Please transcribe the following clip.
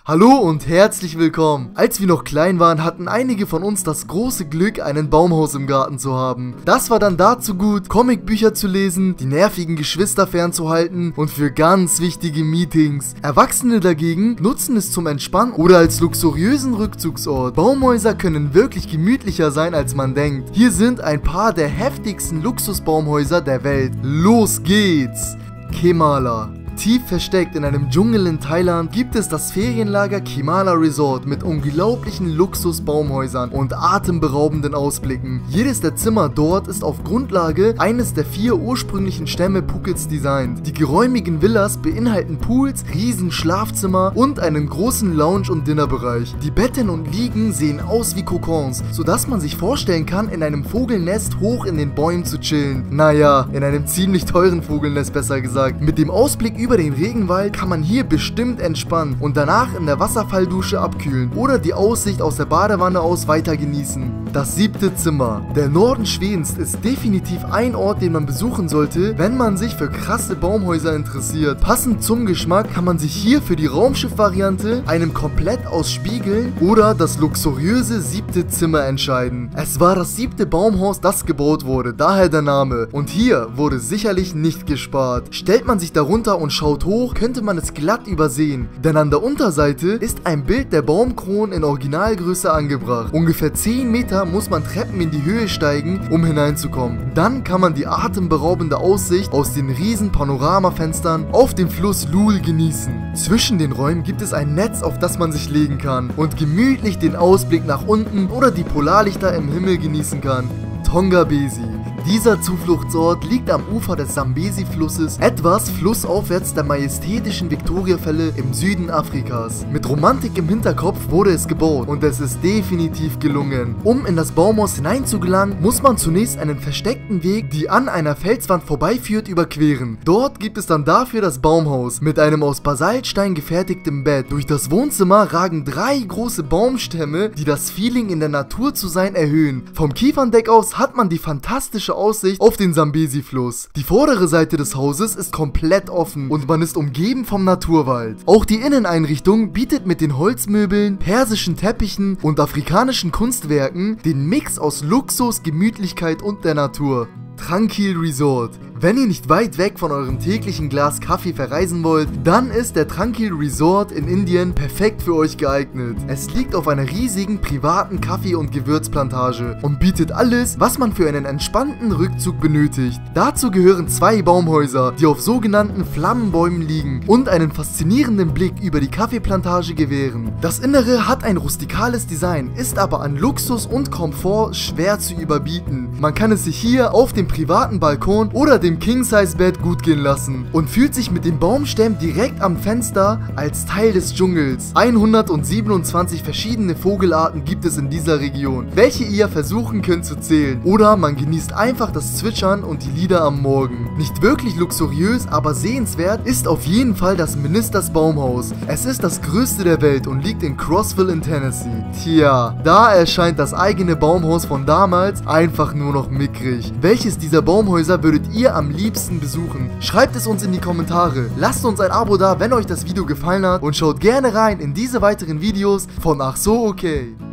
Hallo und herzlich willkommen. Als wir noch klein waren, hatten einige von uns das große Glück, ein Baumhaus im Garten zu haben. Das war dann dazu gut, Comicbücher zu lesen, die nervigen Geschwister fernzuhalten und für ganz wichtige Meetings. Erwachsene dagegen nutzen es zum Entspannen oder als luxuriösen Rückzugsort. Baumhäuser können wirklich gemütlicher sein, als man denkt. Hier sind ein paar der heftigsten Luxusbaumhäuser der Welt. Los geht's! Kemala. Tief versteckt in einem Dschungel in Thailand gibt es das Ferienlager Kemala Resort mit unglaublichen Luxusbaumhäusern und atemberaubenden Ausblicken. Jedes der Zimmer dort ist auf Grundlage eines der 4 ursprünglichen Stämme Phukets designt. Die geräumigen Villas beinhalten Pools, riesen Schlafzimmer und einen großen Lounge- und Dinnerbereich. Die Betten und Liegen sehen aus wie Kokons, sodass man sich vorstellen kann, in einem Vogelnest hoch in den Bäumen zu chillen. Naja, in einem ziemlich teuren Vogelnest besser gesagt. Mit dem Ausblick über den Regenwald kann man hier bestimmt entspannen und danach in der Wasserfalldusche abkühlen oder die Aussicht aus der Badewanne aus weiter genießen. Das 7. Zimmer. Der Norden Schwedens ist definitiv ein Ort, den man besuchen sollte, wenn man sich für krasse Baumhäuser interessiert. Passend zum Geschmack kann man sich hier für die Raumschiff-Variante, einem komplett aus Spiegeln oder das luxuriöse 7. Zimmer entscheiden. Es war das 7. Baumhaus, das gebaut wurde, daher der Name. Und hier wurde sicherlich nicht gespart. Stellt man sich darunter und schaut hoch, könnte man es glatt übersehen, denn an der Unterseite ist ein Bild der Baumkronen in Originalgröße angebracht. Ungefähr 10 Meter muss man Treppen in die Höhe steigen, um hineinzukommen. Dann kann man die atemberaubende Aussicht aus den riesen Panoramafenstern auf den Fluss Lul genießen. Zwischen den Räumen gibt es ein Netz, auf das man sich legen kann und gemütlich den Ausblick nach unten oder die Polarlichter im Himmel genießen kann. Tongabesi. Dieser Zufluchtsort liegt am Ufer des Sambesi-Flusses, etwas flussaufwärts der majestätischen Victoriafälle im Süden Afrikas. Mit Romantik im Hinterkopf wurde es gebaut und es ist definitiv gelungen. Um in das Baumhaus hineinzugelangen, muss man zunächst einen versteckten Weg, die an einer Felswand vorbeiführt, überqueren. Dort gibt es dann dafür das Baumhaus mit einem aus Basaltstein gefertigten Bett. Durch das Wohnzimmer ragen 3 große Baumstämme, die das Feeling in der Natur zu sein erhöhen. Vom Kieferndeck aus hat man die fantastische Aussicht auf den Sambesi-Fluss. Die vordere Seite des Hauses ist komplett offen und man ist umgeben vom Naturwald. Auch die Inneneinrichtung bietet mit den Holzmöbeln, persischen Teppichen und afrikanischen Kunstwerken den Mix aus Luxus, Gemütlichkeit und der Natur. Tranquil Resort. Wenn ihr nicht weit weg von eurem täglichen Glas Kaffee verreisen wollt, dann ist der Tranquil Resort in Indien perfekt für euch geeignet. Es liegt auf einer riesigen privaten Kaffee- und Gewürzplantage und bietet alles, was man für einen entspannten Rückzug benötigt. Dazu gehören 2 Baumhäuser, die auf sogenannten Flammenbäumen liegen und einen faszinierenden Blick über die Kaffeeplantage gewähren. Das Innere hat ein rustikales Design, ist aber an Luxus und Komfort schwer zu überbieten. Man kann es sich hier auf dem privaten Balkon oder dem King-Size-Bett gut gehen lassen und fühlt sich mit den Baumstämmen direkt am Fenster als Teil des Dschungels. 127 verschiedene Vogelarten gibt es in dieser Region, welche ihr versuchen könnt zu zählen. Oder man genießt einfach das Zwitschern und die Lieder am Morgen. Nicht wirklich luxuriös, aber sehenswert ist auf jeden Fall das Ministers Baumhaus. Es ist das größte der Welt und liegt in Crossville in Tennessee. Tja, da erscheint das eigene Baumhaus von damals einfach nur noch mickrig. Welches dieser Baumhäuser würdet ihr am liebsten besuchen? Schreibt es uns in die Kommentare. Lasst uns ein Abo da, wenn euch das Video gefallen hat und schaut gerne rein in diese weiteren Videos von Ach so okay.